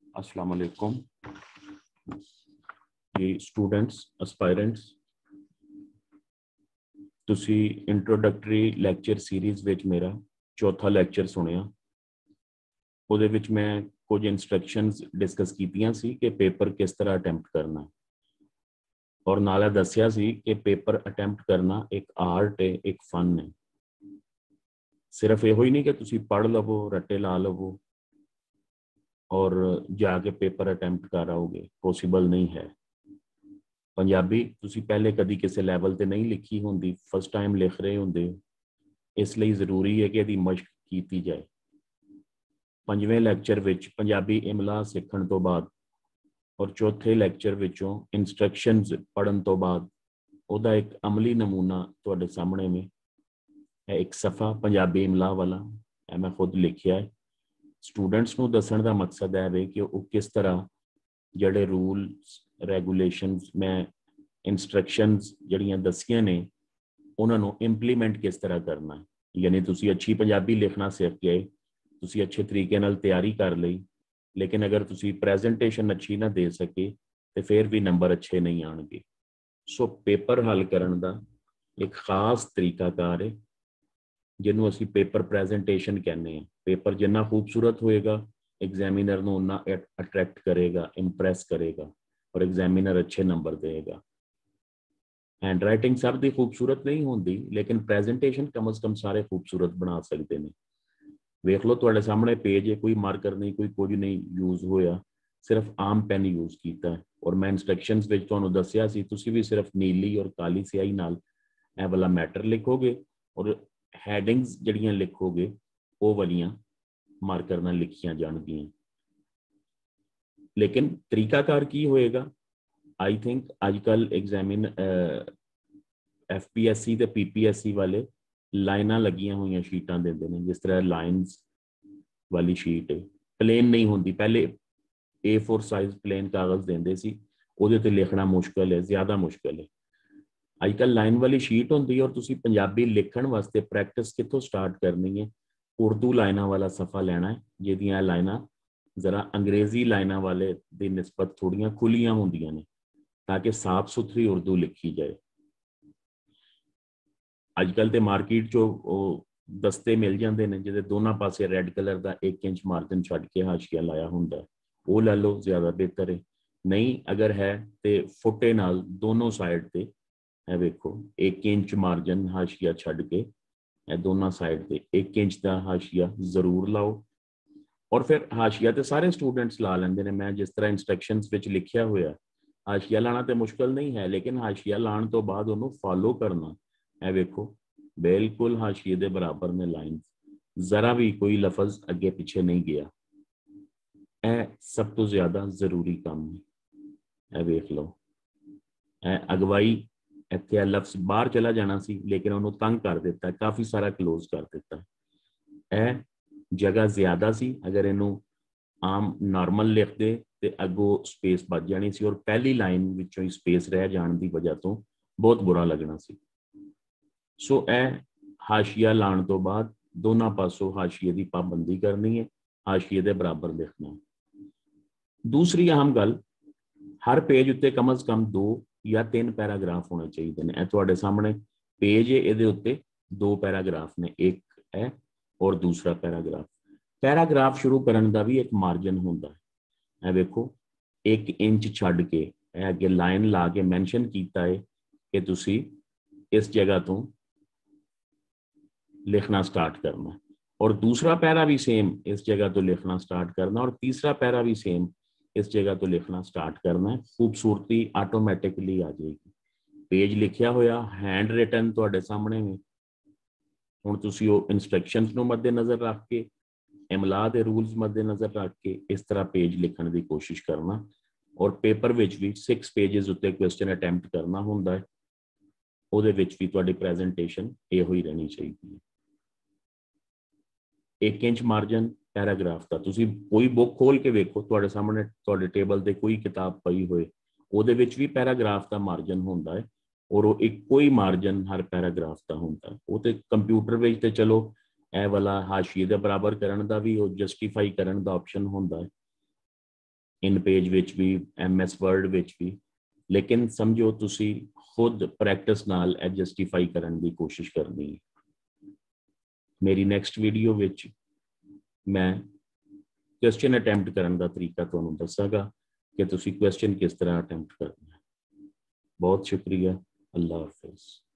अस्सलाम वालेकुम जी स्टूडेंट्स एस्पायरेंट्स तुसी इंट्रोडक्टरी लैक्चर सीरीज़ विच मेरा चौथा लैक्चर सुनिया। ਉਹਦੇ ਵਿੱਚ मैं कुछ इंस्ट्रक्शनस डिस्कस कीतियां सी कि पेपर किस तरह अटैम्प्ट करना और नाले दसिया सी कि पेपर अटैम्प्ट करना एक आर्ट है, एक फन है। सिर्फ यो ही नहीं कि तुसी पढ़ लवो, रट्टे ला लवो और जाके पेपर अटैम्प्ट कर आओगे, पॉसिबल नहीं है। पंजाबी तुसी पहले कभी किसी लैवल ते नहीं लिखी होंगी, फर्स्ट टाइम लिख रहे होंगे, इसलिए ज़रूरी है कि यदि मशक की जाए। पंजवें लैक्चर विच पंजाबी इमला सीखण तो बाद और चौथे लैक्चर विचों इंस्ट्रक्शनस पढ़न तो बाद उहदा एक अमली नमूना तुहाडे सामने में है। एक सफ़ा पंजाबी इमला वाला है, मैं खुद लिखिया है। स्टूडेंट्स को दसण का मकसद है वे कि वो किस तरह जड़े रूल्स रेगूलेशनस मैं इंस्ट्रक्शनस जड़ियाँ दसियां ने उन्होंने इंप्लीमेंट किस तरह करना है। यानी तुसी अच्छी पंजाबी लिखना सीख गए, तुसी अच्छे तरीके नाल तैयारी कर ली, लेकिन अगर तुसी प्रेजेंटेशन अच्छी ना दे सके तो फिर भी नंबर अच्छे नहीं आएंगे। सो पेपर हल करन दा एक खास तरीकाकार है जिन्हों असी पेपर प्रेजेंटेशन कहने हैं। पेपर जिन्ना खूबसूरत होएगा एग्जामिनर नूं उन्ना अट्रैक्ट करेगा, इंप्रैस करेगा और एग्जामिनर अच्छे नंबर देगा। हैंड राइटिंग सब दी खूबसूरत नहीं होंदी, लेकिन प्रेजेंटेशन कम अज कम सारे खूबसूरत बना सकते हैं। वेख लो तुहाडे सामने पेज है, कोई मार्कर नहीं, कोई कुछ नहीं यूज होया, सिर्फ आम पेन यूज किया है। और मैं इंस्ट्रक्शनस विच तुहानूं दस्सिया सी तुसी भी सिर्फ नीली और काली स्याही नाल ए वाला मैटर लिखोगे और हैडिंग्स जड़ियां लिखोगे वो वालियां मार्कर नाल लिखियां जाणगियां। लेकिन तरीकाकार की होएगा, आई थिंक अजकल एग्जामिन FPSC ते PPSC वाले लाइना लगियां हुई शीटां देंदे ने, जिस तरह लाइन्स वाली शीट है, प्लेन नहीं होंगी। पहले A4 साइज प्लेन कागज देंदे सी, उहदे ते लिखना मुश्किल है, ज्यादा मुश्किल है। अजकल लाइन वाली शीट होंदी है और तुसी पंजाबी लिखण वास्ते प्रैक्टिस कित्थों स्टार्ट करनी है। उर्दू लाइना वाला सफ़ा लेना है जिहदियां लाइना जरा अंग्रेजी लाइना वाले दी निस्बत थोड़ियां खुलियां होंदियां ने, ताकि साफ सुथरी उर्दू लिखी जाए। अजकल तो मार्केट चो दस्ते मिल जाते हैं जिहदे दोनों पासे रैड कलर का 1 इंच मार्जिन छड्ड के हाशिया लाया हुंदा, वो लै लो, ज़्यादा बेहतर है। नहीं अगर है तो फुटे नाल दोनों साइड ते है, वेखो 1 इंच मार्जिन हाशिया छड्ड के दोनों साइड ते 1 इंच का हाशिया जरूर लाओ। और फिर हाशिया तो सारे स्टूडेंट्स ला लेंगे ने। मैं जिस तरह इंस्ट्रक्शनस विच लिखिया होया, हाशिया लाना तो मुश्किल नहीं है, लेकिन हाशिया लाने तो बाद उन्होंने फॉलो करना है। वेखो बिल्कुल हाशिए दे बराबर ने लाइन, जरा भी कोई लफज अगे पिछे नहीं गया। ए सब तो ज्यादा जरूरी काम है। वेख लो अगवाई इत्थे लफ्ज बाहर चला जाना सी, लेकिन उन्होंने तंग कर दिता है, काफ़ी सारा क्लोज कर दिता है। जगह ज्यादा सी, अगर इनू आम नॉर्मल लिख दे तो अगों स्पेस बच जानी सी और पहली लाइन विचों ही स्पेस रह जाने की वजह तो बहुत बुरा लगना सी। सो ए हाशिया लाने तो बाद दोनों पासों हाशिए की पाबंदी करनी है, हाशिए के बराबर लिखना। दूसरी अहम गल, हर पेज उत्ते कम अज कम 2 या 3 पैराग्राफ होने चाहिए हैं। तुहाडे सामने पेज है, ये उत्ते 2 पैराग्राफ ने, एक है और दूसरा पैराग्राफ। पैराग्राफ शुरू करने का भी एक मार्जिन होंदा है। वेखो 1 इंच छड्ड के अगे लाइन ला के मैंशन किया है कि तुसी इस जगह तो लिखना स्टार्ट करना, और दूसरा पैरा भी सेम इस जगह तो लिखना स्टार्ट करना, और तीसरा पैरा भी सेम इस जगह तो लिखना स्टार्ट करना है। खूबसूरती ऑटोमैटिकली आ जाएगी। पेज लिखिया होया हैंड रिटन तुहाडे सामने में, हुण तुसी वो इंस्ट्रक्शनस नूं मद्देनज़र रख के, इमला के रूल्स मद्देनज़र रख के इस तरह पेज लिखने की कोशिश करना। और पेपर विच भी 6 पेजेस उत्ते क्वेश्चन अटैम्प्ट करना हुंदा है, उहदे विच भी तुहाडी प्रेजेंटेशन इहो ही रहनी चाहिए। 1 इंच मार्जिन पैराग्राफ का, तुसी कोई बुक खोल के वेखो, तुहाडे सामने तुहाडे टेबल ते कोई किताब पई होए, उहदे विच भी पैराग्राफ का मार्जिन हुंदा है और वो इक्को ही मार्जिन हर पैराग्राफ का हुंदा है। वो तो कंप्यूटर विच ते चलो ए वाला हाशिए दे बराबर करन दा भी और जस्टिफाई करन दा ऑप्शन हुंदा है, इन पेज विच भी, MS वर्ड विच भी, लेकिन समझो तुसी खुद प्रैक्टिस नाल ए जस्टिफाई करने की कोशिश करनी है। मेरी नैक्सट वीडियो विच मैं क्वेश्चन अटैम्प्ट करने का तरीका तुहानूं दसांगा कि तुसी क्वेश्चन किस तरह अटैम्प्ट करना है। बहुत शुक्रिया। अल्लाह हाफिज़।